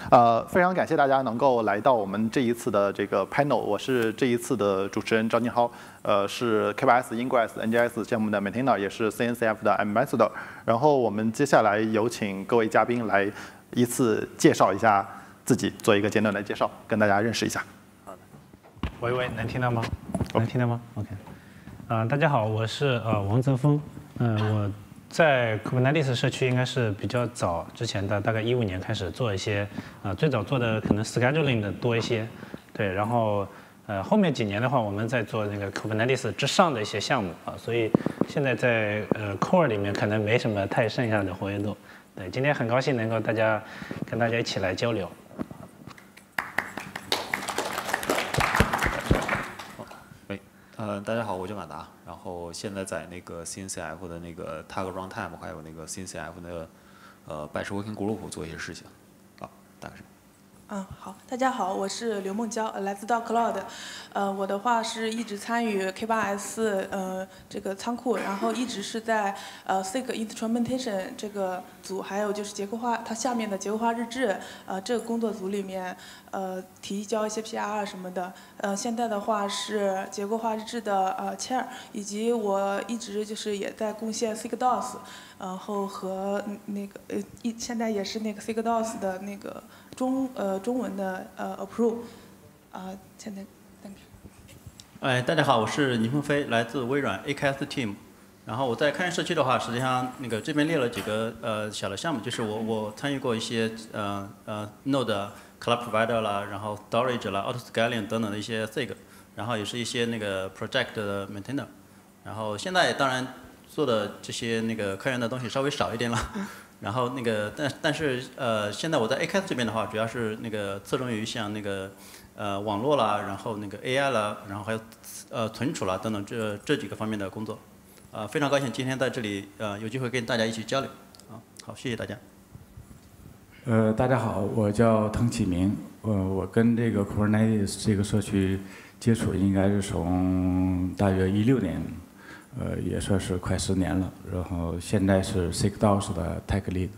非常感谢大家能够来到我们这一次的这个 panel， 我是这一次的主持人张金浩，是 KBS Ingress NGS 项目的 maintainer， 也是 CNCF 的 ambassador。然后我们接下来有请各位嘉宾来依次介绍一下自己，做一个简短的介绍，跟大家认识一下。 好的，喂，能听到吗？能听到吗 ？OK。大家好，我是王泽峰，我在 Kubernetes 社区应该是比较早之前的，大概15年开始做一些，最早做的可能 scheduling 的多一些，对，然后后面几年的话，我们在做那个 Kubernetes 之上的一些项目所以现在在Core 里面可能没什么太剩下的活跃度，对，今天很高兴能够跟大家一起来交流。 大家好，我叫马达，然后现在在那个 CNCF 的那个 Tag Runtime， 还有那个 CNCF 的Batch Working Group 做一些事情，大概是。 好，大家好，我是刘梦娇，来自 Cloud。我的话是一直参与 K8s 这个仓库，然后一直是在SIG Instrumentation 这个组，还有就是结构化它下面的结构化日志这个工作组里面提交一些 PR 什么的。现在的话是结构化日志的chair， 以及我一直就是也在贡献 SIGDOS， 然后和那个现在也是那个 SIGDOS 的那个中文的approve， 现在大家好，我是倪鹏飞，来自微软 AKS Team。然后我在开源社区的话，实际上那个这边列了几个小的项目，就是我参与过一些Node Cloud Provider 啦，然后 Storage 啦 ，Autoscaling 等等的一些 SIG， 然后也是一些那个 Project 的 Maintainer。然后现在当然做的这些那个开源的东西稍微少一点了。然后那个但是现在我在 AKS 这边的话，主要是那个侧重于像那个网络啦，然后那个 AI 啦，然后还有存储啦等等这几个方面的工作。非常高兴今天在这里有机会跟大家一起交流。好，谢谢大家。 大家好，我叫滕启明，我跟这个 Kubernetes 这个社区接触应该是从大约16年。也算是快10年了，然后现在是 SIGDOS 的 Tech Lead。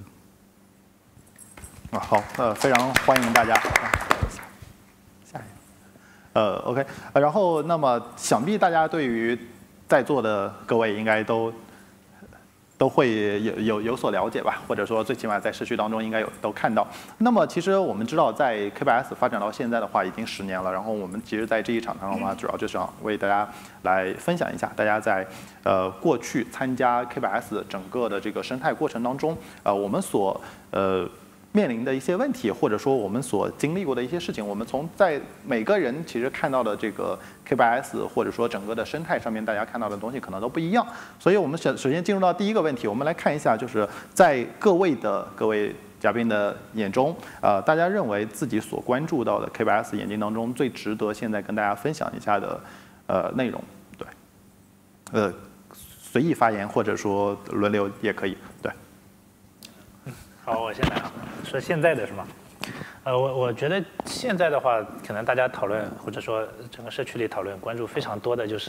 好，非常欢迎大家。下一个，OK， 然后那么想必大家对于在座的各位应该都会有所了解吧，或者说最起码在社区当中应该都看到。那么其实我们知道，在 K8s 发展到现在的话，已经10年了。然后我们其实在这一场上的话，主要就是想为大家来分享一下，大家在过去参加 K8s 整个的这个生态过程当中，我们所面临的一些问题，或者说我们所经历过的一些事情，我们在每个人其实看到的这个 K8s 或者说整个的生态上面，大家看到的东西可能都不一样。所以我们首先进入到第一个问题，我们来看一下，就是在各位嘉宾的眼中，大家认为自己所关注到的 K8s 眼镜当中最值得现在跟大家分享一下的内容，对，随意发言或者说轮流也可以，对。 好，我先来说现在的是吗？我觉得现在的话，可能大家讨论或者说整个社区里讨论关注非常多的就是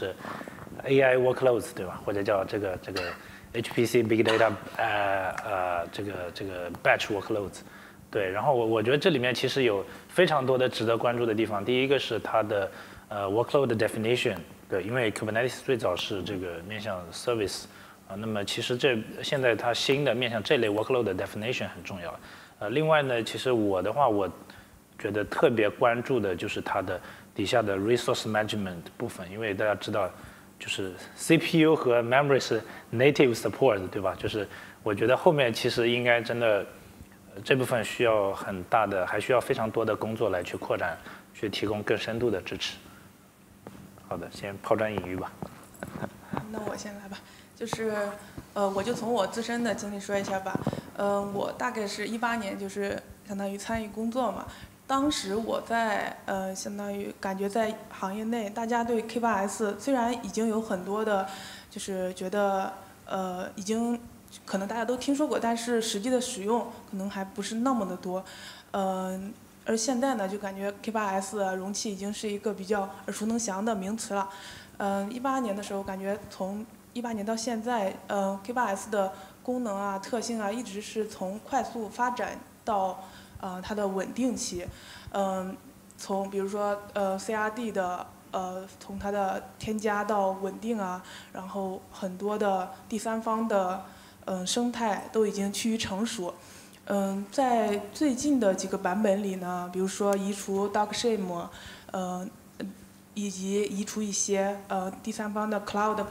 AI workloads， 对吧？或者叫这个 HPC Big Data 这个 Batch workloads， 对。然后我觉得这里面其实有非常多的值得关注的地方。第一个是它的workload definition， 对，因为 Kubernetes 最早是这个面向 service。那么其实现在它新的面向这类 workload 的 definition 很重要。另外呢，其实我觉得特别关注的就是它的底下的 resource management 部分，因为大家知道，就是 CPU 和 memory 是 native support， 对吧？就是我觉得后面其实应该真的这部分需要很大的，还需要非常多的工作来去扩展，去提供更深度的支持。好的，先抛砖引玉吧。 那我先来吧。就是我就从我自身的经历说一下吧。我大概是18年，就是相当于参与工作嘛。当时我在相当于感觉在行业内，大家对 K8s 虽然已经有很多的，就是觉得已经可能大家都听说过，但是实际的使用可能还不是那么的多。而现在呢，就感觉 K8s 容器已经是一个比较耳熟能详的名词了。18年的时候，感觉从18年到现在，K8s 的功能啊、特性啊，一直是从快速发展到它的稳定期，从比如说CRD 的从它的添加到稳定啊，然后很多的第三方的生态都已经趋于成熟。在最近的几个版本里呢，比如说移除 DocShim，以及移除一些第三方的 Cloud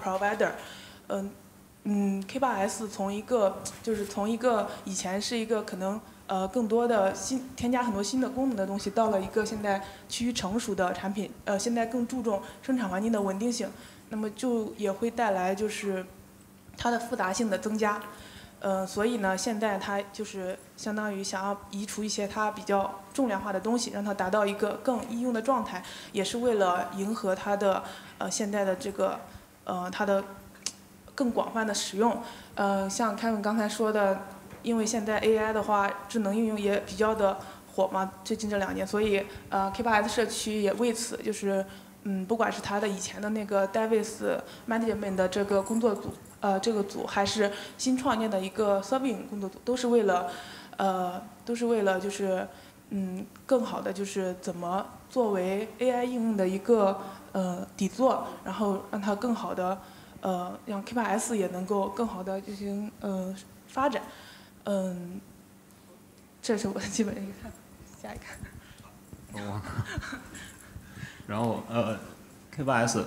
Provider，K8s 从一个以前是一个可能更多的添加很多新的功能的东西，到了一个现在趋于成熟的产品，现在更注重生产环境的稳定性，那么就也会带来就是它的复杂性的增加。所以呢，现在它就是相当于想要移除一些它比较重量化的东西，让它达到一个更易用的状态，也是为了迎合它的现在的这个它的更广泛的使用。像凯文刚才说的，因为现在 AI 的话，智能应用也比较的火嘛，最近这2年，所以K8s 社区也为此就是不管是它的以前的那个 Davis Management 的这个工作组。这个组还是新创建的一个 Serving 工作组，都是为了就是更好的就是怎么作为 AI 应用的一个底座，然后让它更好的让 K8s 也能够更好的进行发展。这是我的基本的一个看法。下一个。 然后K8s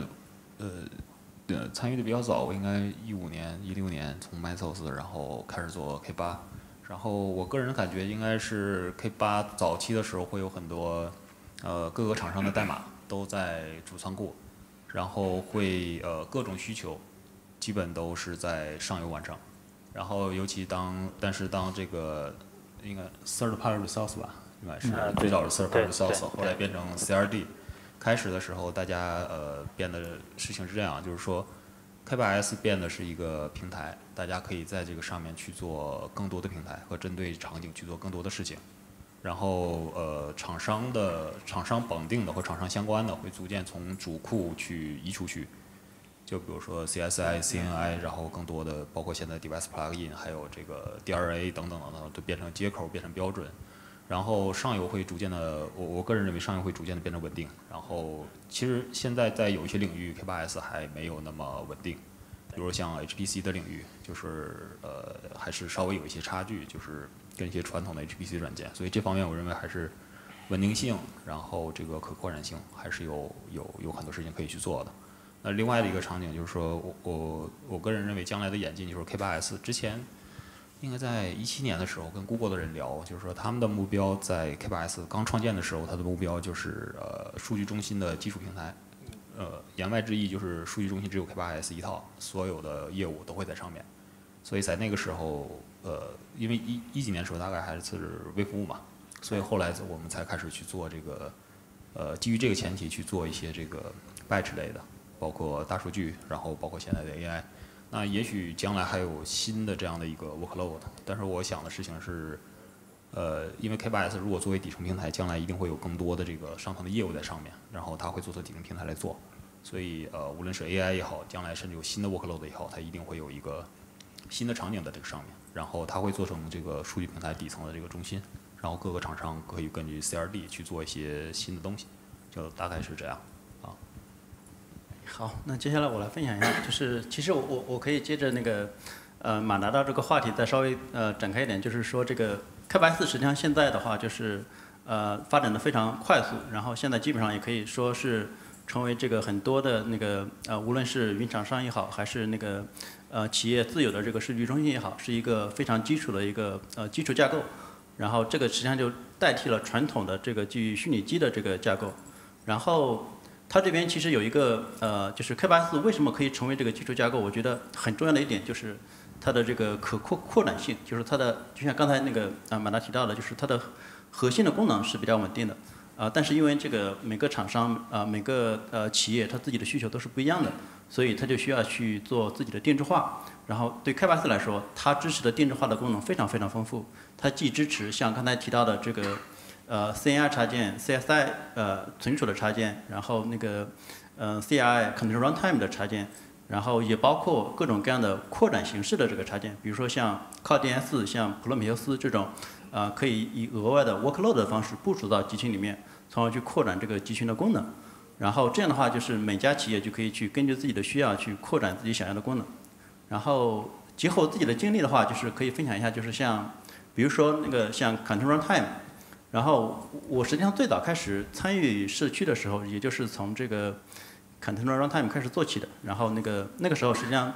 参与的比较早，我应该15年、16年从 Mesos 然后开始做 K8，然后我个人感觉应该是 K8早期的时候会有很多各个厂商的代码都在主仓库，然后会各种需求基本都是在上游完成，然后尤其但是当这个应该 third party resource 吧，应该是最早是 third party resource， 后来变成 CRD。开始的时候，大家变的事情是这样，就是说 K8s 变的是一个平台，大家可以在这个上面去做更多的平台和针对场景去做更多的事情。然后厂商绑定的和厂商相关的会逐渐从主库去移出去，就比如说 CSI、CNI， 然后更多的包括现在 Device Plugin， 还有这个 DRA 等等等等，都变成接口，变成标准。然后上游会逐渐的，我个人认为上游会逐渐的变成稳定。然后其实现在在有一些领域 K8s 还没有那么稳定，比如像 HPC 的领域，就是还是稍微有一些差距，就是跟一些传统的 HPC 软件。所以这方面我认为还是稳定性，然后这个可扩展性还是有很多事情可以去做的。那另外的一个场景就是说，我个人认为将来的演进就是 K8s 之前。应该在17年的时候跟 Google 的人聊，就是说他们的目标在 K8s 刚创建的时候，它的目标就是数据中心的基础平台，言外之意就是数据中心只有 K8s 一套，所有的业务都会在上面。所以在那个时候，因为一几年的时候大概还是微服务嘛，所以后来我们才开始去做这个，基于这个前提去做一些这个 batch 类的，包括大数据，然后包括现在的 AI。那也许将来还有新的这样的一个 workload， 但是我想的事情是，因为 K8s 如果作为底层平台，将来一定会有更多的这个上层的业务在上面，然后它会做成底层平台来做，所以无论是 AI 也好，将来甚至有新的 workload 也好，它一定会有一个新的场景在这个上面，然后它会做成这个数据平台底层的这个中心，然后各个厂商可以根据 CRD 去做一些新的东西，就大概是这样。 好，那接下来我来分享一下，就是其实我可以接着那个马达的这个话题再稍微展开一点，就是说这个K8s实际上现在的话就是发展的非常快速，然后现在基本上也可以说是成为这个很多的那个无论是云厂商也好，还是那个企业自有的这个数据中心也好，是一个非常基础的一个基础架构，然后这个实际上就代替了传统的这个基于虚拟机的这个架构，然后。它这边其实有一个就是 K8s 为什么可以成为这个基础架构？我觉得很重要的一点就是它的这个可扩展性，就是它的就像刚才那个马达提到的，就是它的核心的功能是比较稳定的但是因为这个每个厂商每个企业它自己的需求都是不一样的，所以它就需要去做自己的定制化。然后对 K8s 来说，它支持的定制化的功能非常非常丰富，它既支持像刚才提到的这个。CNI 插件、CSI 存储的插件，然后那个CRI Control Runtime 的插件，然后也包括各种各样的扩展形式的这个插件，比如说像靠 DNS、像普罗米修斯这种可以以额外的 workload 的方式部署到集群里面，从而去扩展这个集群的功能。然后这样的话，就是每家企业就可以去根据自己的需要去扩展自己想要的功能。然后结合自己的经历的话，就是可以分享一下，就是像比如说那个像 Content Runtime， 然后我实际上最早开始参与社区的时候，也就是从这个 Content Runtime 开始做起的。然后那个时候实际上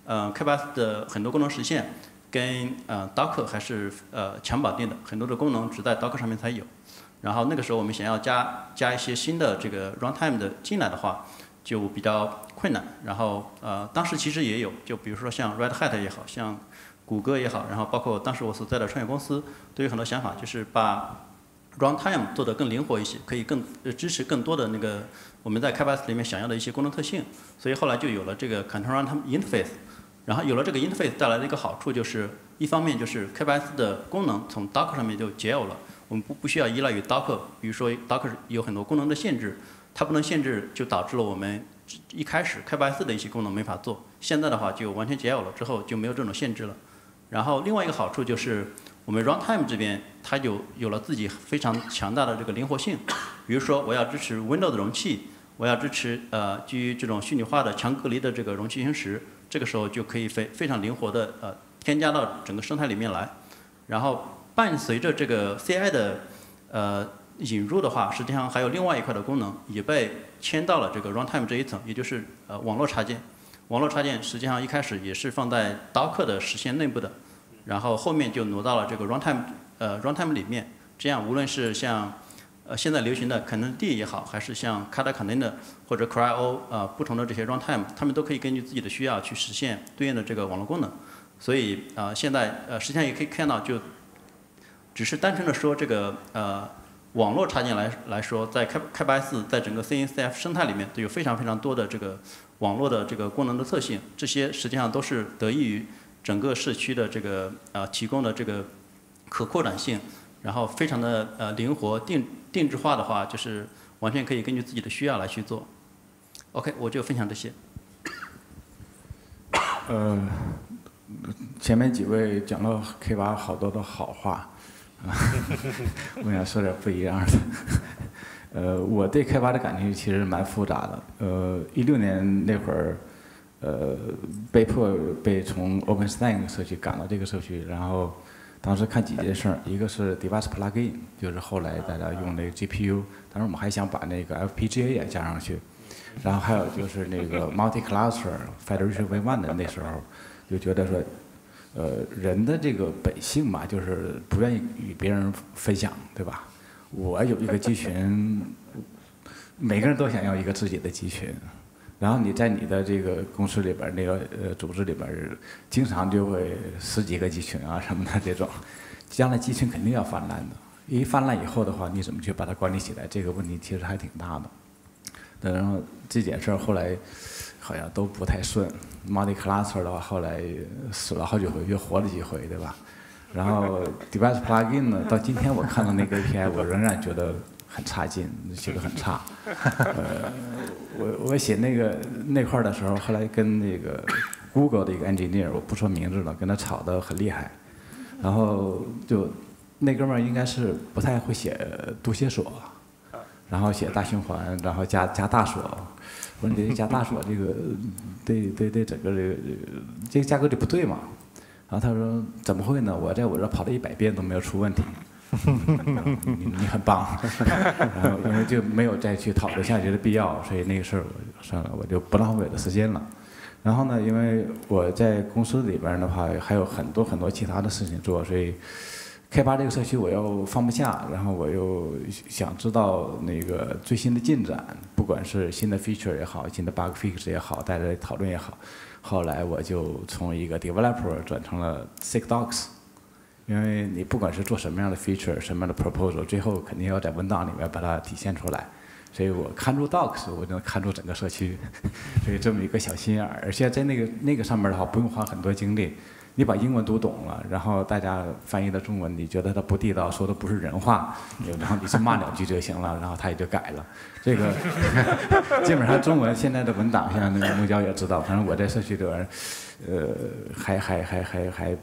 K8s 的很多功能实现跟Docker 还是强绑定的，很多的功能只在 Docker 上面才有。然后那个时候我们想要加一些新的这个 runtime 的进来的话，就比较困难。然后当时其实也有，就比如说像 Red Hat 也好，像谷歌也好，然后包括当时我所在的创业公司都有很多想法，就是把 runtime 做得更灵活一些，可以支持更多的那个我们在 K8s 里面想要的一些功能特性。所以后来就有了这个 Content Runtime Interface。然后有了这个 interface 带来的一个好处就是，一方面就是 K8s 的功能从 Docker 上面就解耦了，我们不需要依赖于 Docker。比如说 Docker 有很多功能的限制，它不能限制，就导致了我们一开始 K8s 的一些功能没法做。现在的话就完全解耦了，之后就没有这种限制了。然后另外一个好处就是，我们 runtime 这边它有了自己非常强大的这个灵活性。比如说我要支持 Windows 的容器，我要支持基于这种虚拟化的强隔离的这个容器运行时。这个时候就可以非常灵活的添加到整个生态里面来，然后伴随着这个 CI 的引入的话，实际上还有另外一块的功能也被迁到了这个 runtime 这一层，也就是网络插件。网络插件实际上一开始也是放在 Docker 的实现内部的，然后后面就挪到了这个 runtime 里面。这样无论是像现在流行的 Containerd 也好，还是像 Kata Container 或者 CRI-O 不同的这些 runtime， 他们都可以根据自己的需要去实现对应的这个网络功能。所以现在实际上也可以看到，就只是单纯的说这个网络插件来说，在 K8s 在整个 CNCF 生态里面都有非常多的这个网络的这个功能的特性，这些实际上都是得益于整个社区的这个提供的这个可扩展性。然后非常的灵活定制化的话，就是完全可以根据自己的需要来去做。OK， 我就分享这些。 前面几位讲了K8好多的好话，我想说点不一样的。我对K8的感情其实蛮复杂的。16年那会儿，被迫被从 OpenStack 社区赶到这个社区，然后当时看几件事儿，一个是 Device Plugin， 就是后来大家用那个 GPU， 当时我们还想把那个 FPGA 也加上去，然后还有就是那个 Multi-Cluster Federation V1 的那时候，就觉得说，人的这个本性嘛，就是不愿意与别人分享，对吧？我有一个集群，每个人都想要一个自己的集群。然后你在你的这个公司里边，那个组织里边，经常就会10几个集群啊什么的这种，将来集群肯定要泛滥的。一泛滥以后的话，你怎么去把它管理起来？这个问题其实还挺大的。然后这件事儿后来好像都不太顺。Multi-Cluster 的话，后来死了好几回，又活了几回，对吧？然后 Device Plugin 呢，到今天我看到那个 API， 我仍然觉得很差劲，写得很差。我写那块的时候，后来跟那个 Google 的一个 engineer， 我不说名字了，跟他吵得很厉害。然后就那哥们儿应该是不太会写读写锁，然后写大循环，然后加大锁。我说你这加大锁这个对整个这个架构就不对嘛。然后他说怎么会呢？我在我这跑了100遍都没有出问题。你很棒，然后因为就没有再去讨论下去的必要，所以那个事儿我算了，我就不浪费我的时间了。然后呢，因为我在公司里边的话还有很多其他的事情做，所以K8这个社区我又放不下，然后我又想知道那个最新的进展，不管是新的 feature 也好，新的 bug fix 也好，大家讨论也好。后来我就从一个 developer 转成了 SIGDocs。因为你不管是做什么样的 feature， 什么样的 proposal， 最后肯定要在文档里面把它体现出来。所以我看住 docs， 我就能看住整个社区，所以这么一个小心眼儿。而且在那个上面的话，不用花很多精力，你把英文读懂了，然后大家翻译的中文，你觉得它不地道，说的不是人话，然后你是骂2句就行了，然后他也就改了。这个基本上中文现在的文档，像那个孟郊也知道，反正我在社区里边，还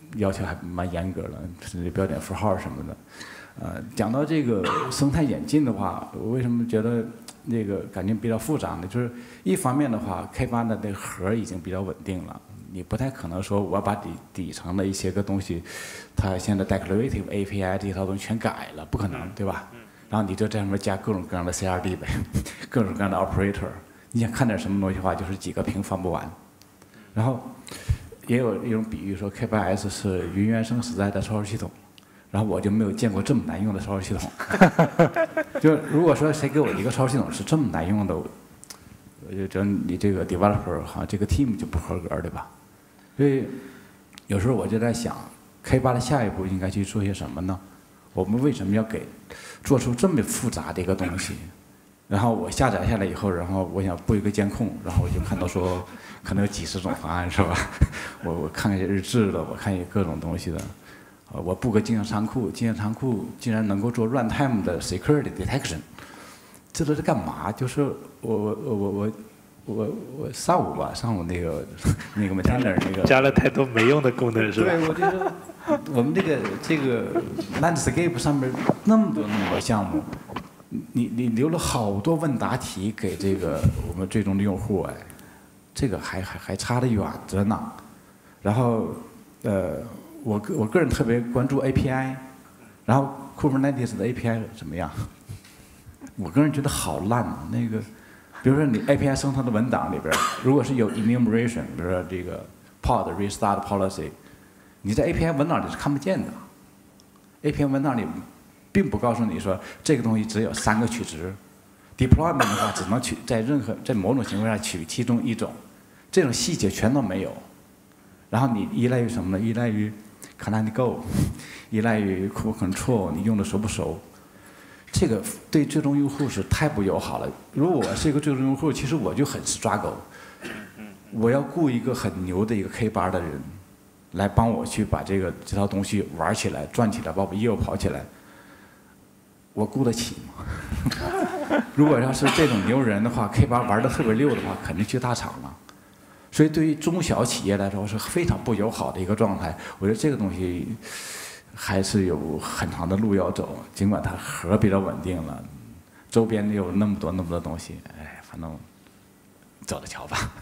要求还蛮严格的，甚至标点符号什么的。讲到这个生态演进的话，我为什么觉得那个感觉比较复杂呢？就是一方面的话 ，K8的那个核已经比较稳定了，你不太可能说我把底层的一些个东西，它现在 declarative API 这套东西全改了，不可能，对吧？然后你就在上面加各种各样的 CRD 呗，各种各样的 operator。你想看点什么东西的话，就是几个屏翻不完。然后也有一种比喻说 K8s 是云原生时代的操作系统。然后我就没有见过这么难用的操作系统。就如果说谁给我一个操作系统是这么难用的，我就觉得你这个 developer 好像这个 team 就不合格，对吧？所以有时候我就在想 ，K8的下一步应该去做些什么呢？我们为什么要做出这么复杂的一个东西？然后我下载下来以后，然后我想布一个监控，然后我就看到说可能有几十种方案，是吧？我看一些日志的，我看一些各种东西的。我布个镜像仓库，镜像仓库竟然能够做 runtime 的 security detection， 这都是干嘛？就是我上午那个 maintainer 那个加了太多没用的功能是吧？ 对，我觉得我们这个 landscape 上面那么多项目，你留了好多问答题给这个我们最终的用户，哎，这个还差得远着呢。然后我个人特别关注 API， 然后 Kubernetes 的 API 怎么样？我个人觉得好烂啊！那个，比如说你 API 生成的文档里边，如果是有 enumeration， 比如说这个 pod restart policy， 你在 API 文档里是看不见的。API 文档里并不告诉你说这个东西只有3个取值 ，deployment 的话只能在某种情况下取其中一种，这种细节全都没有。然后你依赖于什么呢？依赖于Command Go， 依赖于 Kube Control， 你用的熟不熟？这个对最终用户是太不友好了。如果我是一个最终用户，其实我就很 struggle。我要雇一个很牛的一个 K8的人，来帮我去把这套东西玩起来、转起来，把我业务跑起来，我雇得起吗？如果要是这种牛人的话 ，K8玩得特别溜的话，肯定去大厂了。所以对于中小企业来说是非常不友好的一个状态。我觉得这个东西还是有很长的路要走，尽管它核比较稳定了，周边有那么多东西，哎，反正走着瞧吧。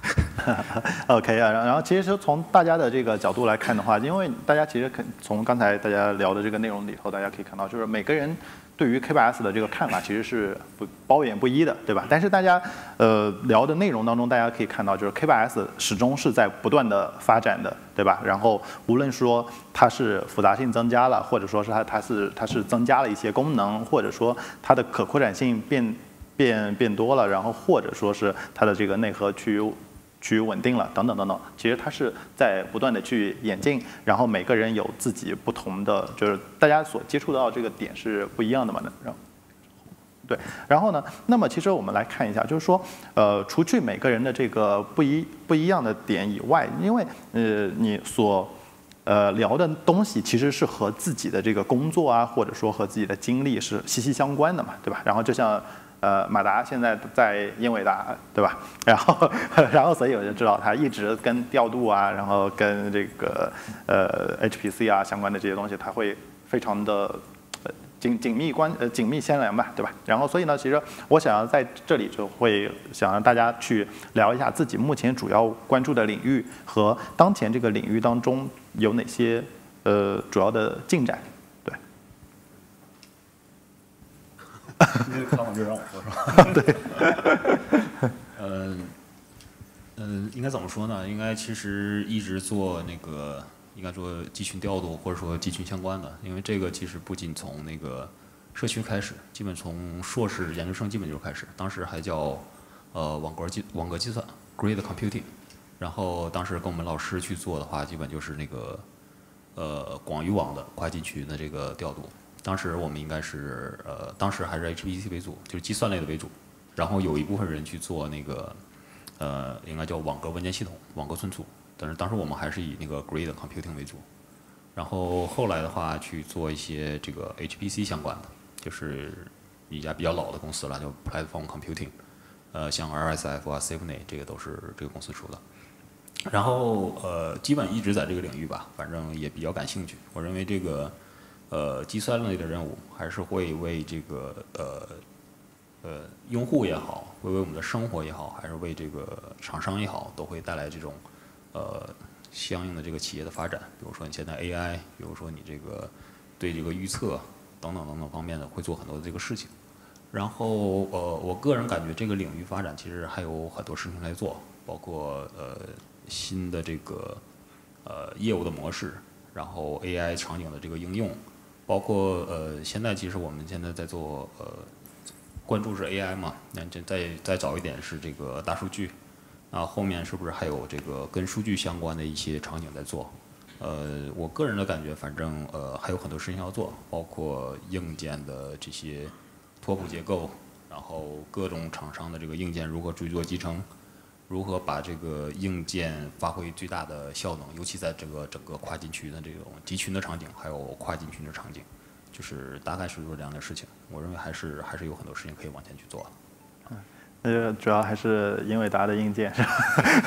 OK 啊，然后其实从大家的这个角度来看的话，因为大家其实从刚才大家聊的这个内容里头，大家可以看到，就是每个人对于 K8s 的这个看法其实是褒贬不一的，对吧？但是大家聊的内容当中，大家可以看到，就是 K8s 始终是在不断的发展的，对吧？然后无论说它是复杂性增加了，或者说是它是增加了一些功能，或者说它的可扩展性变多了，然后或者说是它的这个内核趋于稳定了，等等等等。其实它是在不断的去演进，然后每个人有自己不同的，就是大家所接触到这个点是不一样的嘛。对，然后呢，那么其实我们来看一下，就是说，除去每个人的这个不一样的点以外，因为你所聊的东西其实是和自己的这个工作啊，或者说和自己的经历是息息相关的嘛，对吧？然后就像马达现在在英伟达，对吧？然后所以我就知道他一直跟调度啊，然后跟这个HPC 啊相关的这些东西，他会非常的紧密牵连吧，对吧？然后所以呢，其实我想要在这里就会想让大家去聊一下自己目前主要关注的领域和当前这个领域当中有哪些主要的进展。 那个看我就让我说是吧？ 对。 应该怎么说呢？应该其实一直做那个，应该说集群调度或者说集群相关的，因为这个其实不仅从那个社区开始，基本从硕士研究生基本就开始，当时还叫网格计算 Grid Computing， 然后当时跟我们老师去做的话，基本就是那个广域网的跨集群的这个调度。当时我们应该是当时还是 HPC 为主，就是计算类的为主，然后有一部分人去做那个应该叫网格文件系统、网格存储，但是当时我们还是以那个 Grid Computing 为主。然后后来的话去做一些这个 HPC 相关的，就是一家比较老的公司了，叫 Platform Computing，像 RSF 啊、Symphony 这个都是这个公司出的。 然后基本一直在这个领域吧，反正也比较感兴趣。我认为这个计算类的任务还是会为这个用户也好，会为我们的生活也好，还是为这个厂商也好，都会带来这种相应的这个企业的发展。比如说你现在 AI，比如说你这个对这个预测等等等等方面的会做很多的这个事情。然后我个人感觉这个领域发展其实还有很多事情来做，包括新的这个业务的模式，然后 AI 场景的这个应用，包括现在其实我们现在在做关注是 AI 嘛，那这再早一点是这个大数据，啊后面是不是还有这个跟数据相关的一些场景在做？我个人的感觉，反正还有很多事情要做，包括硬件的这些拓扑结构，然后各种厂商的这个硬件如何去做集成，如何把这个硬件发挥最大的效能，尤其在这个整个跨进区的这种集群的场景，还有跨进群的场景，就是大概是做这样的事情。我认为还是有很多事情可以往前去做。 主要还是英伟达的硬件是吧？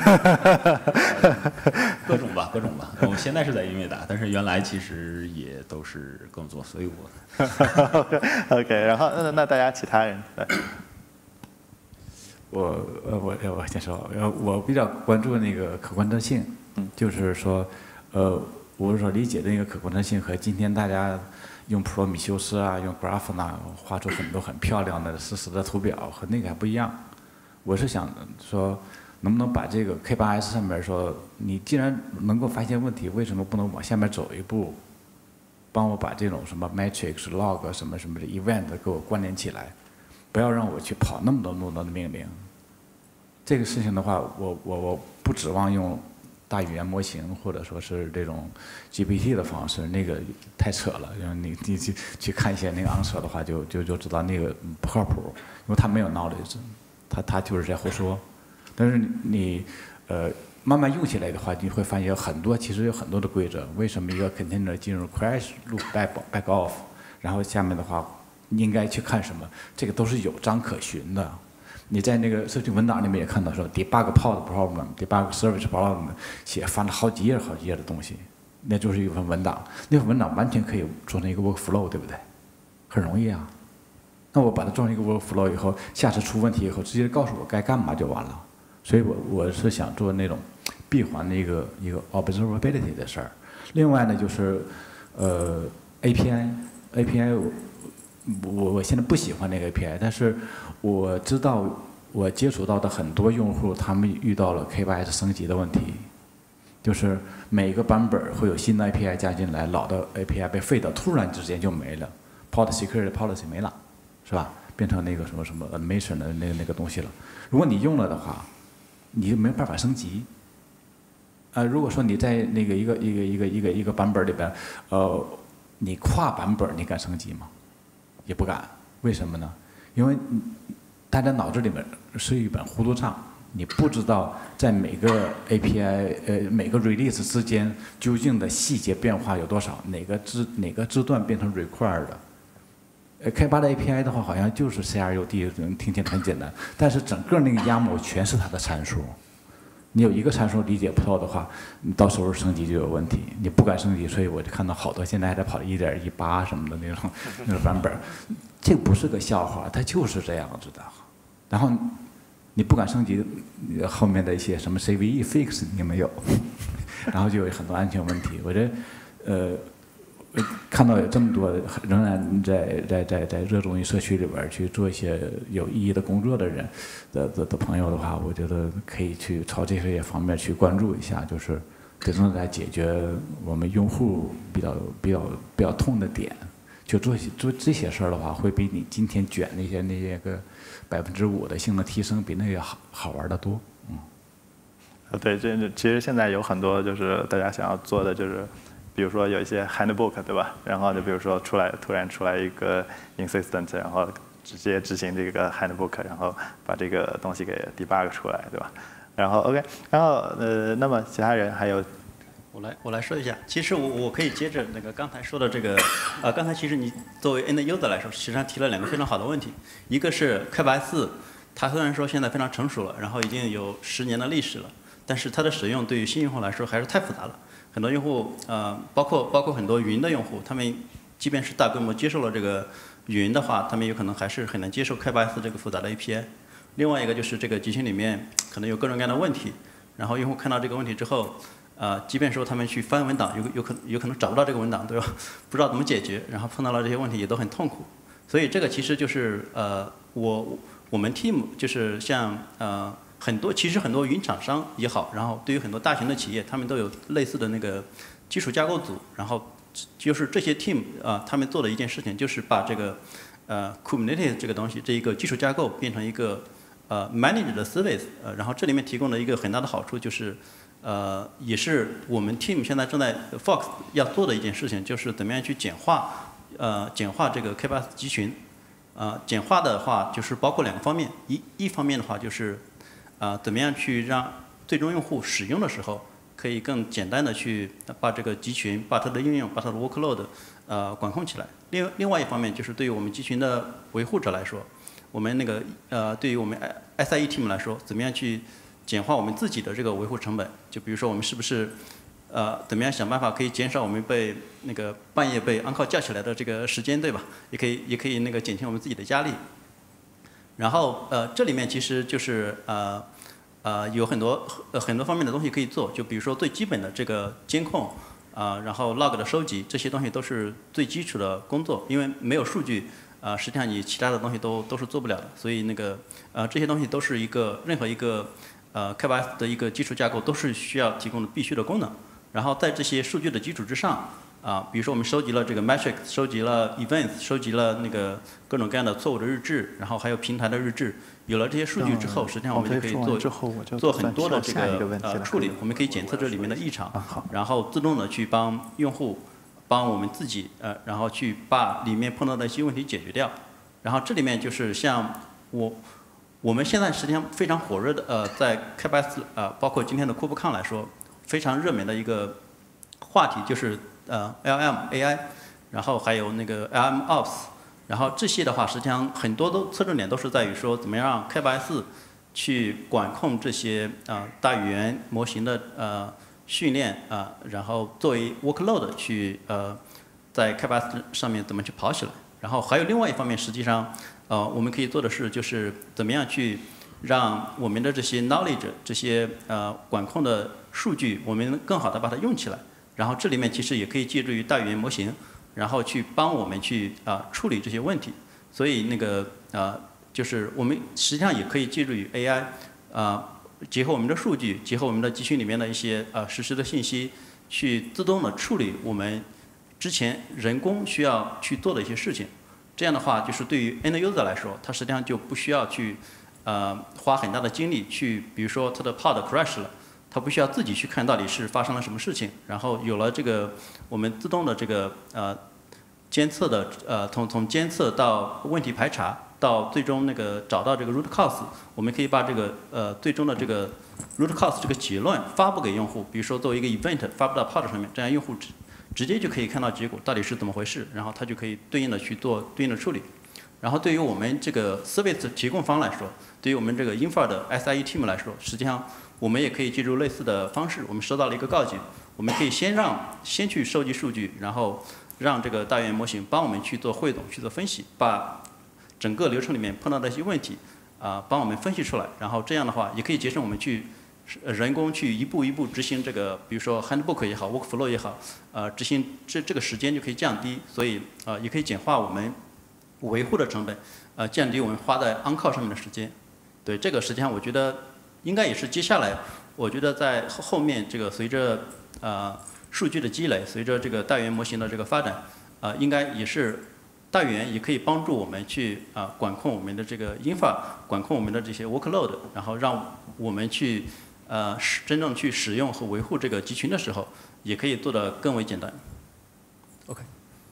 各种吧。我现在是在英伟达，但是原来其实也都是各种做，所以我 OK， 然后那大家其他人来。 我先说，我比较关注那个可观测性，就是说，我所理解的那个可观测性和今天大家用普罗米修斯啊，用 Grafana 画出很多很漂亮的实时的图表，和那个还不一样。我是想说，能不能把这个 K8s 上面说，你既然能够发现问题，为什么不能往下面走一步，帮我把这种什么 matrix log 什么什么的 event 给我关联起来，不要让我去跑那么多的命令。这个事情的话，我不指望用大语言模型或者说是这种 GPT 的方式，那个太扯了。你去看一些那个 answer 的话，就知道那个不靠谱，因为他没有 knowledge， 他就是在胡说。但是你慢慢用起来的话，你会发现其实有很多的规则。为什么一个 container 进入 crash loop back off， 然后下面的话应该去看什么，这个都是有章可循的。你在那个社区文档里面也看到说 debug pod problem、debug service problem 翻了好几页的东西，那就是一份文档。那份文档完全可以做成一个 workflow， 对不对？很容易啊。那我把它做成一个 workflow 以后，下次出问题以后，直接告诉我该干嘛就完了。所以我是想做那种闭环的一个 observability 的事儿。另外呢，就是API 我现在不喜欢那个 API， 但是我知道我接触到的很多用户，他们遇到了 K8s 升级的问题，就是每个版本会有新的 API 加进来，老的 API 被废的突然之间就没了 ，Pod Security Policy 没了，是吧？变成那个什么 Animation 的那个东西了。如果你用了的话，你就没办法升级。如果说你在那个一个版本里边，你跨版本你敢升级吗？也不敢，为什么呢？因为大家脑子里面是一本糊涂账，你不知道在每个 API 每个 release 之间究竟的细节变化有多少，哪个字段变成 required 的。K8的 API 的话，好像就是 CRUD， 听起来很简单，但是整个那个 YAML 全是它的参数。你有一个参数理解不透的话，你到时候升级就有问题。你不敢升级，所以我就看到好多现在还在跑 1.18 什么的那种版本，这不是个笑话，它就是这样子的。然后你不敢升级，后面的一些什么 CVE fix 你没有，然后就有很多安全问题。我觉得看到有这么多仍然在热衷于社区里边去做一些有意义的工作的人的朋友的话，我觉得可以去朝这些方面去关注一下，就是真正在解决我们用户比较痛的点，就做这些事儿的话，会比你今天卷那些个5%的性能提升比那个好玩得多。 对，其实现在有很多就是大家想要做的就是。比如说有一些 handbook 对吧？然后就比如说突然出来一个 insistent， 然后直接执行这个 handbook， 然后把这个东西给 debug 出来，对吧？然后 OK， 然后那么其他人还有， 我来说一下。其实我可以接着那个刚才说的这个，刚才其实你作为 end user 来说，实际上提了2个非常好的问题，一个是 K8s， 它虽然说现在非常成熟了，然后已经有10年的历史了。 但是它的使用对于新用户来说还是太复杂了。很多用户包括很多云的用户，他们即便是大规模接受了这个云的话，他们有可能还是很难接受K8s这个复杂的 API。另外一个就是这个集群里面可能有各种各样的问题，然后用户看到这个问题之后，即便说他们去翻文档，有可能找不到这个文档，对吧？不知道怎么解决，然后碰到了这些问题也都很痛苦。所以这个其实就是我们 team 就是像其实很多云厂商也好，然后对于很多大型的企业，他们都有类似的那个基础架构组，然后就是这些 team 他们做的一件事情就是把这个Kubernetes 这个东西这一个基础架构变成一个managed 的 service， 然后这里面提供了一个很大的好处就是。也是我们 team 现在正在 Fox 要做的一件事情，就是怎么样去简化这个 K8s 集群。简化的话就是包括2个方面，一方面的话就是怎么样去让最终用户使用的时候可以更简单的去把这个集群、把它的应用、把它的 workload 管控起来。另外一方面就是对于我们集群的维护者来说，我们那个对于我们 SIE team 来说，怎么样去简化我们自己的这个维护成本？就比如说我们是不是怎么样想办法可以减少我们被那个半夜被 on call 叫起来的这个时间，对吧？也可以那个减轻我们自己的压力。然后这里面其实就是有很多方面的东西可以做，就比如说最基本的这个监控然后 log 的收集，这些东西都是最基础的工作，因为没有数据实际上你其他的东西都是做不了的。所以那个这些东西都是任何一个K8s 的一个基础架构都是需要提供的必须的功能。然后在这些数据的基础之上比如说我们收集了这个 metrics， 收集了 events， 收集了那个各种各样的错误的日志，然后还有平台的日志。有了这些数据之后，实际上我们就可以做很多的这个处理。我们可以检测这里面的异常，然后自动的去帮用户、帮我们自己然后去把里面碰到的一些问题解决掉。然后这里面就是像我们现在实际上非常火热的在 K8s 包括今天的 KubeCon 来说，非常热门的一个话题就是LM AI， 然后还有那个 LM Ops， 然后这些的话实际上很多侧重点都是在于说怎么样让 K8s 去管控这些大语言模型的训练然后作为 workload 去在 K8s 上面怎么去跑起来。然后还有另外一方面，实际上我们可以做的是就是怎么样去让我们的这些 knowledge 这些管控的数据，我们更好的把它用起来。然后这里面其实也可以借助于大语言模型，然后去帮我们去处理这些问题。所以那个就是我们实际上也可以借助于 AI， 结合我们的数据，结合我们的集群里面的一些实时的信息，去自动的处理我们之前人工需要去做的一些事情。这样的话，就是对于 end user 来说，他实际上就不需要去花很大的精力去，比如说他的 pod crash 了。他不需要自己去看到底是发生了什么事情，然后有了这个我们自动的这个监测的从监测到问题排查到最终那个找到这个 root cause， 我们可以把这个最终的这个 root cause 这个结论发布给用户，比如说作为一个 event 发布到 pod 上面，这样用户直接就可以看到结果到底是怎么回事，然后他就可以对应的去做对应的处理。然后对于我们这个 service 提供方来说，对于我们这个 infra 的 SIE team 来说，实际上我们也可以借助类似的方式，我们收到了一个告警，我们可以先去收集数据，然后让这个大语言模型帮我们去做汇总、去做分析，把整个流程里面碰到的一些问题帮我们分析出来。然后这样的话，也可以节省我们去人工去一步一步执行这个，比如说 handbook 也好 ，workflow 也好，执行这个时间就可以降低，所以也可以简化我们维护的成本，降低我们花在 on call 上面的时间。对，这个实际上我觉得应该也是接下来，我觉得在后面这个随着数据的积累，随着这个大语言模型的这个发展，应该也是大语言也可以帮助我们去管控我们的这个 infra， 管控我们的这些 workload， 然后让我们去真正去使用和维护这个集群的时候，也可以做得更为简单。OK。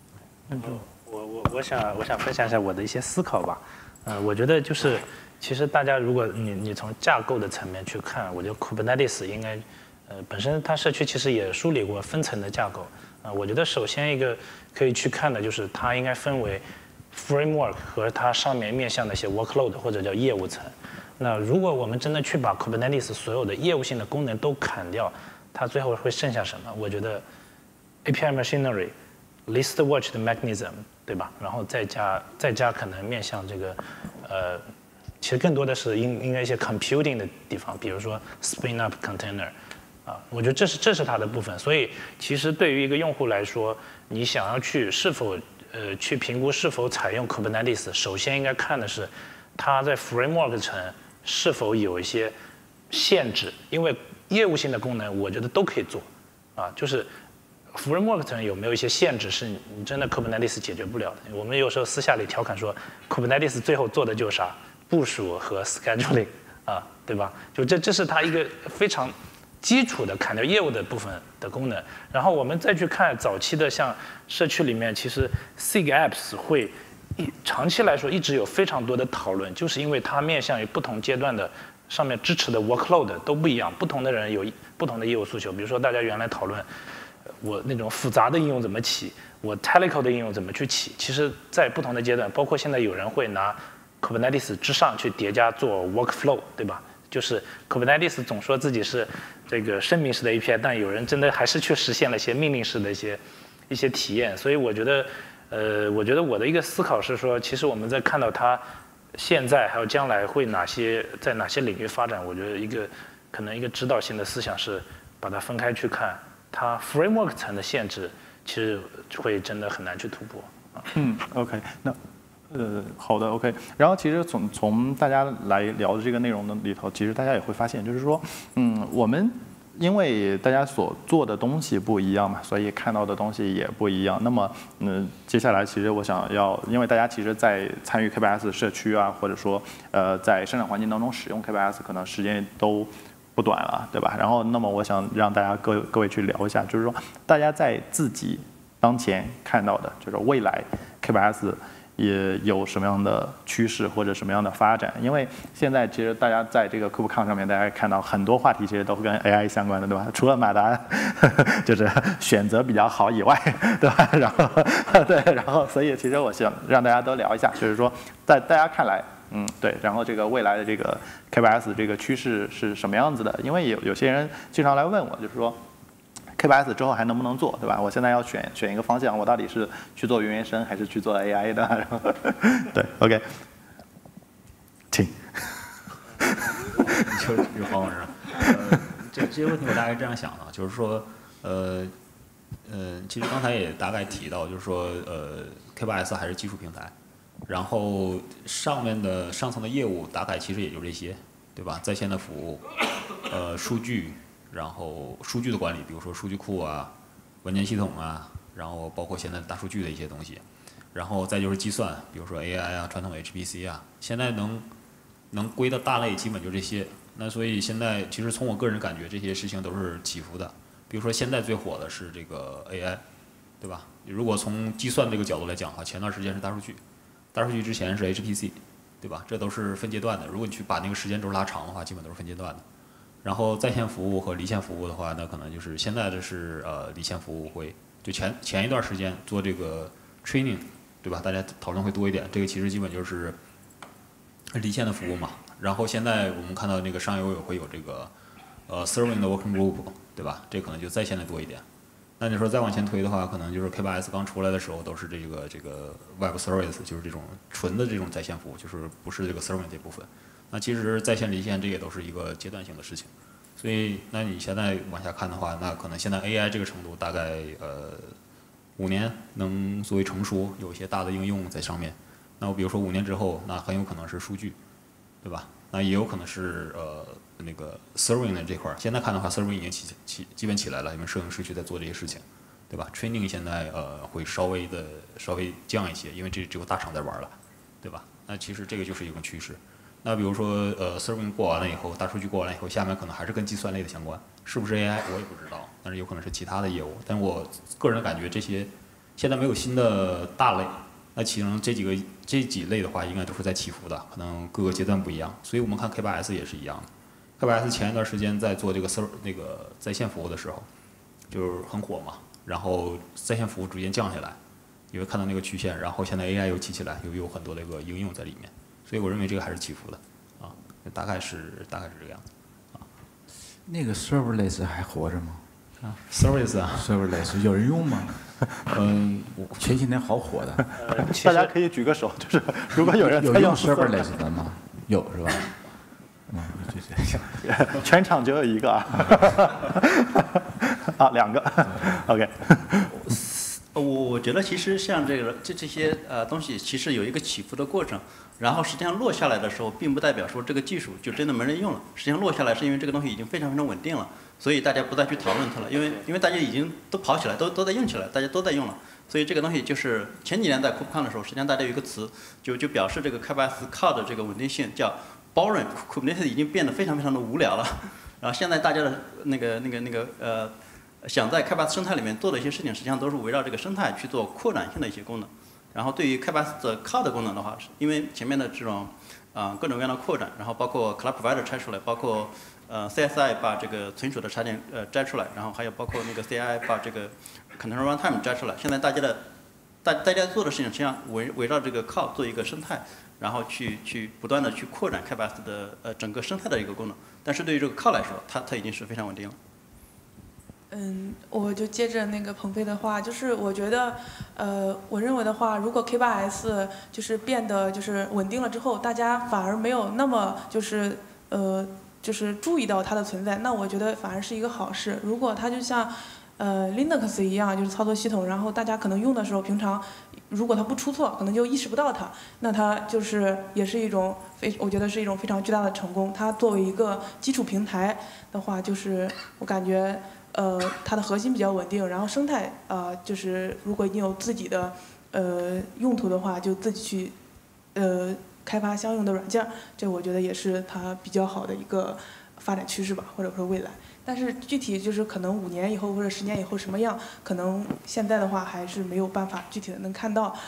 我想分享一下我的一些思考吧。我觉得就是其实大家如果你从架构的层面去看，我觉得 Kubernetes 应该本身它社区其实也梳理过分层的架构。我觉得首先一个可以去看的就是它应该分为 framework 和它上面面向的一些 workload 或者叫业务层。 那如果我们真的去把 Kubernetes 所有的业务性的功能都砍掉，它最后会剩下什么？我觉得 API machinery、list watch 的 mechanism， 对吧？然后再加可能面向这个其实更多的是应该一些 computing 的地方，比如说 spin up container。我觉得这是它的部分，所以其实对于一个用户来说，你想要去去评估是否采用 Kubernetes， 首先应该看的是它在 framework 层是否有一些限制，因为业务性的功能我觉得都可以做，就是 framework 层有没有一些限制是你真的 Kubernetes 解决不了的。我们有时候私下里调侃说 ，Kubernetes 最后做的就是啥？部署和 scheduling 对吧？就这是它一个非常基础的砍掉业务的部分的功能，然后我们再去看早期的像社区里面，其实 SIG apps 会长期来说一直有非常多的讨论，就是因为它面向于不同阶段的上面支持的 workload 都不一样，不同的人有不同的业务诉求。比如说大家原来讨论我那种复杂的应用怎么起，我 Teleco 的应用怎么去起，其实在不同的阶段，包括现在有人会拿 Kubernetes 之上去叠加做 workflow， 对吧？就是 Kubernetes 总说自己是这个声明式的 API， 但有人真的还是去实现了一些命令式的一些体验。所以我觉得我的一个思考是说，其实我们在看到它现在还有将来会在哪些领域发展，我觉得可能一个指导性的思想是把它分开去看，它 framework 层的限制其实会真的很难去突破。 OK， 那。好的 ，OK。然后其实从大家来聊的这个内容的里头，其实大家也会发现，就是说，我们因为大家所做的东西不一样嘛，所以看到的东西也不一样。那么，接下来其实我想要，因为大家其实在参与 KBS 社区啊，或者说在生产环境当中使用 KBS， 可能时间都不短了，对吧？然后，那么我想让大家各位去聊一下，就是说大家在自己当前看到的，就是未来 KBS。也有什么样的趋势或者什么样的发展？因为现在其实大家在这个 KubeCon 上面，大家看到很多话题其实都跟 AI 相关的，对吧？除了马达就是选择比较好以外，对吧？然后所以其实我想让大家都聊一下，就是说在大家看来，对，然后这个未来的这个 KBS 这个趋势是什么样子的？因为有些人经常来问我，就是说。KBS 之后还能不能做，对吧？我现在要选一个方向，我到底是去做原生还是去做 AI 的？然后对 ，OK， 请。 就是黄老师，这些问题我大概这样想的，就是说，其实刚才也大概提到，就是说，KBS 还是基础平台，然后上层的业务大概其实也就这些，对吧？在线的服务，数据。然后数据的管理，比如说数据库啊、文件系统啊，然后包括现在大数据的一些东西，然后再就是计算，比如说 AI 啊、传统 HPC 啊，现在能归的大类基本就这些。那所以现在其实从我个人感觉，这些事情都是起伏的。比如说现在最火的是这个 AI， 对吧？如果从计算这个角度来讲的话，前段时间是大数据，大数据之前是 HPC， 对吧？这都是分阶段的。如果你去把那个时间轴拉长的话，基本都是分阶段的。然后在线服务和离线服务的话，那可能就是现在的是离线服务会就前一段时间做这个 training， 对吧？大家讨论会多一点，这个其实基本就是离线的服务嘛。然后现在我们看到那个上游也会有这个serving 的 working group， 对吧？这可能就在线的多一点。那你说再往前推的话，可能就是 KBS 刚出来的时候都是这个 web service， 就是这种纯的这种在线服务，就是不是这个 serving 这部分。那其实在线离线这也都是一个阶段性的事情，所以那你现在往下看的话，那可能现在 AI 这个程度大概5年能作为成熟，有一些大的应用在上面。那我比如说5年之后，那很有可能是数据，对吧？那也有可能是那个 serving 的这块儿。现在看的话 ，serving 已经基本起来了，因为摄影师去在做这些事情，对吧 ？training 现在会稍微降一些，因为这只有大厂在玩了，对吧？那其实这个就是一种趋势。那比如说serving 过完了以后，大数据过完了以后，下面可能还是跟计算类的相关，是不是 AI 我也不知道，但是有可能是其他的业务。但我个人的感觉，这些现在没有新的大类，那其中这几类的话，应该都是在起伏的，可能各个阶段不一样。所以我们看 KBS 也是一样的。KBS 前一段时间在做这个那个在线服务的时候，就是很火嘛，然后在线服务逐渐降下来，你会看到那个曲线，然后现在 AI 又起起来，又有很多那个应用在里面。所以我认为这个还是起伏的，啊。 大概是这个样子。 那个 serverless 还活着吗 ？Service 啊 ，serverless 有人用吗？前几年好火的。 大家可以举个手，就是如果有人在用 serverless 的吗？有是吧？ 全场只有一个啊，啊2个 ，OK。 我觉得其实像这些东西，其实有一个起伏的过程，然后实际上落下来的时候，并不代表说这个技术就真的没人用了。实际上落下来是因为这个东西已经非常非常稳定了，所以大家不再去讨论它了，因为大家已经都跑起来，都在用起来，大家都在用了。所以这个东西就是前几年在 KubeCon 的时候，实际上大家有一个词就表示这个 Kubernetes Cloud 的这个稳定性叫 boring，Kubernetes 已经变得非常非常的无聊了。然后现在大家的想在Kubernetes生态里面做的一些事情，实际上都是围绕这个生态去做扩展性的一些功能。然后对于Kubernetes 的 Cloud 的功能的话，因为前面的这种各种各样的扩展，然后包括 Cloud Provider 拆出来，包括CSI 把这个存储的插件摘出来，然后还有包括那个 CI 把这个 Container Runtime 摘出来。现在大家做的事情实际上围绕这个 Cloud 做一个生态，然后去不断的去扩展Kubernetes 的整个生态的一个功能。但是对于这个 Cloud 来说，它已经是非常稳定了。 我就接着那个鹏飞的话，就是我觉得，我认为的话，如果 K8s 就是变得就是稳定了之后，大家反而没有那么就是注意到它的存在，那我觉得反而是一个好事。如果它就像Linux 一样，就是操作系统，然后大家可能用的时候，平常如果它不出错，可能就意识不到它，那它就是也是一种我觉得是一种非常巨大的成功。它作为一个基础平台的话，就是我感觉。它的核心比较稳定，然后生态就是如果你有自己的用途的话，就自己去开发相应的软件，这我觉得也是它比较好的一个发展趋势吧，或者说未来。但是具体就是可能5年以后或者10年以后什么样，可能现在的话还是没有办法具体的能看到。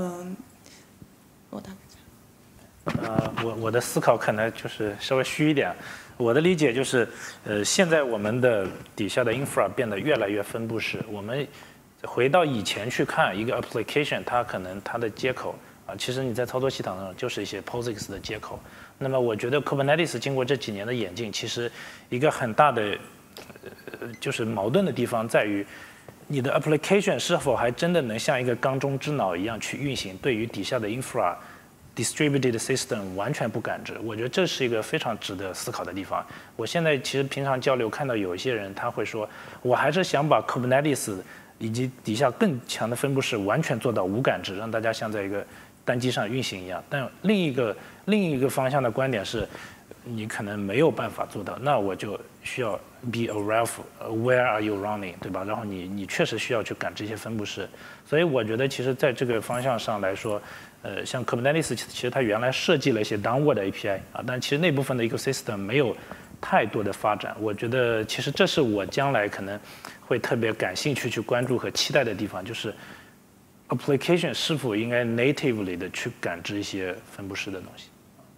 我大概我的思考可能就是稍微虚一点。我的理解就是，现在我们的底下的 infra 变得越来越分布式。我们回到以前去看一个 application， 它可能它的接口其实你在操作系统上就是一些 POSIX 的接口。那么我觉得 Kubernetes 经过这几年的演进，其实一个很大的就是矛盾的地方在于，你的 application 是否还真的能像一个缸中之脑一样去运行，对于底下的 infra。Distributed system 完全不感知，我觉得这是一个非常值得思考的地方。我现在其实平常交流看到有一些人他会说，我还是想把 Kubernetes 以及底下更强的分布式完全做到无感知，让大家像在一个单机上运行一样。但另一个方向的观点是，你可能没有办法做到，那我就需要 be aware of where are you running， 对吧？然后你确实需要去感知一些分布式。所以我觉得其实在这个方向上来说。像 Kubernetes 其实它原来设计了一些 downward API 但其实那部分的 ecosystem 没有太多的发展。我觉得其实这是我将来可能会特别感兴趣去关注和期待的地方，就是 application 是否应该 natively 的去感知一些分布式的东西。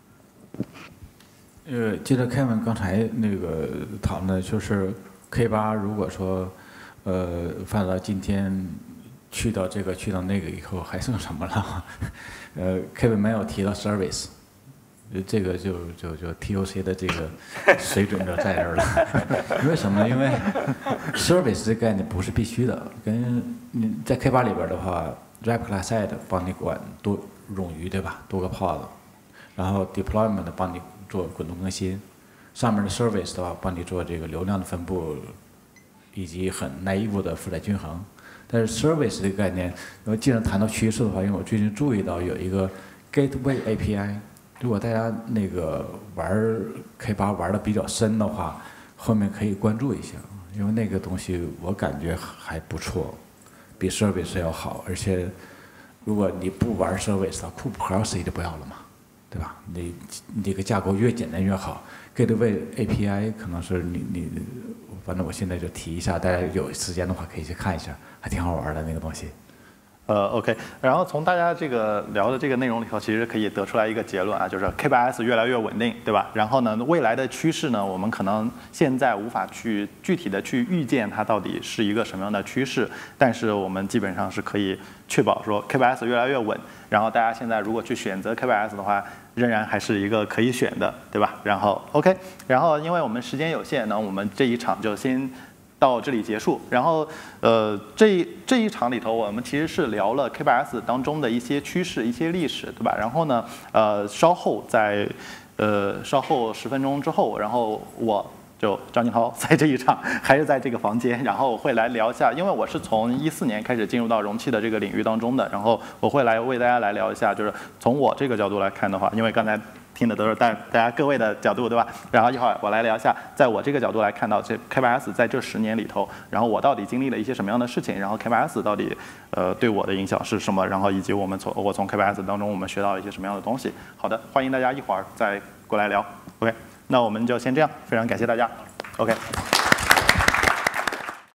接着Kevin刚才那个讨论的就是 K8， 如果说发展到今天。去到这个去到那个以后还剩什么了？Kevin 没有提到 service， 这个就 TOC 的这个水准就在这儿了。为什么呢？因为 service 这个概念不是必须的，跟你在 K8 里边的话 ，replica side 帮你管多冗余对吧？多个 pod， 然后 deployment 帮你做滚动更新，上面的 service 的话帮你做这个流量的分布，以及很naive的负载均衡。但是 service 这个概念，既然谈到趋势的话，因为我最近注意到有一个 gateway API， 如果大家那个玩 K8 玩的比较深的话，后面可以关注一下，因为那个东西我感觉还不错，比 service 要好，而且如果你不玩 service， 库壳谁就不要了嘛，对吧？你这个架构越简单越好。gateway API 可能是你。反正我现在就提一下，大家有时间的话可以去看一下，还挺好玩的那个东西。 OK， 然后从大家这个聊的这个内容里头，其实可以得出来一个结论啊，就是 K8s 越来越稳定，对吧？然后呢，未来的趋势呢，我们可能现在无法去具体的去预见它到底是一个什么样的趋势，但是我们基本上是可以确保说 K8s 越来越稳。然后大家现在如果去选择 K8s 的话，仍然还是一个可以选的，对吧？然后 OK， 然后因为我们时间有限呢，我们这一场就先到这里结束。然后这一场里头，我们其实是聊了 K8s 当中的一些趋势、一些历史，对吧？然后呢，稍后10分钟之后，然后我就张金涛在这一场还是在这个房间，然后会来聊一下，因为我是从14年开始进入到容器的这个领域当中的，然后我会来为大家来聊一下，就是从我这个角度来看的话，因为刚才听的都是大家各位的角度，对吧？然后一会儿我来聊一下，在我这个角度来看到这 K8s 在这10年里头，然后我到底经历了一些什么样的事情，然后 K8s 到底对我的影响是什么，然后以及我从 K8s 当中我们学到了一些什么样的东西。好的，欢迎大家一会儿再过来聊。OK， 那我们就先这样，非常感谢大家。OK。